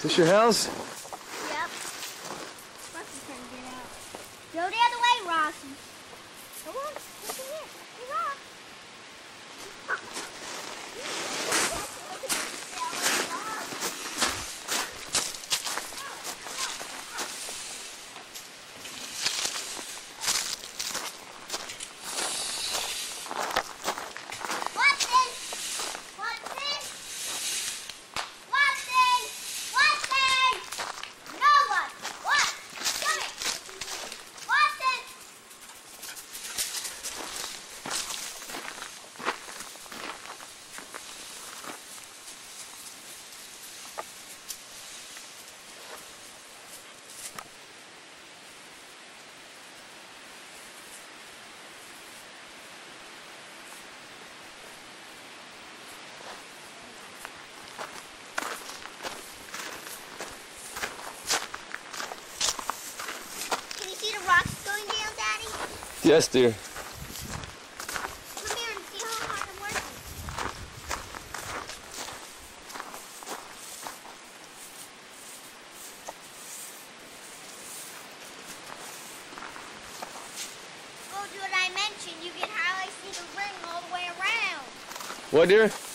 This your house? Yep. Rocky's trying to get out. Go the other way, Rocky. Come on, look in here. Hey, Rock. Rocks going down, Daddy? Yes, dear. Come here and see how hard I'm working. Oh, do what I mentioned. You can hardly see the ring all the way around. What, dear?